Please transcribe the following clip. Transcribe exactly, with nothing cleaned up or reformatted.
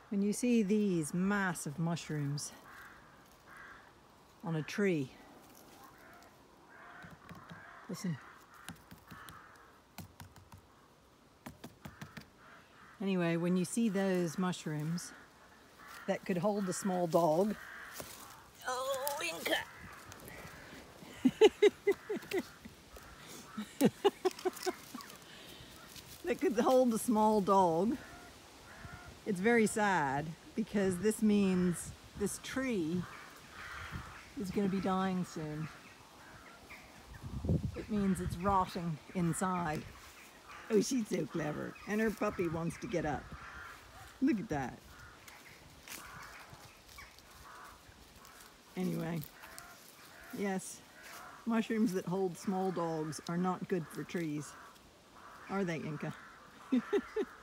When you see these massive mushrooms on a tree, listen. Anyway, when you see those mushrooms that could hold a small dog, oh, Inca! that could hold a small dog, it's very sad because this means this tree is going to be dying soon. It means it's rotting inside. Oh, she's so clever. And her puppy wants to get up. Look at that. Anyway, yes, mushrooms that hold small dogs are not good for trees. Are they, Inca?